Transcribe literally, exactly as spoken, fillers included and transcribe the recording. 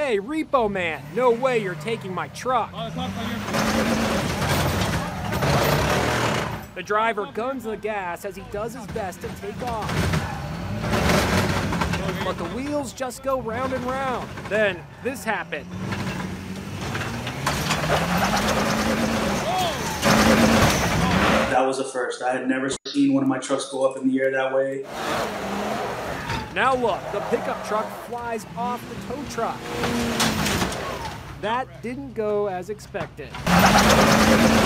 Hey, repo man, no way you're taking my truck. The driver guns the gas as he does his best to take off. But the wheels just go round and round. Then this happened. That was a first. I had never seen one of my trucks go up in the air that way. Now look, the pickup truck flies off the tow truck. That didn't go as expected.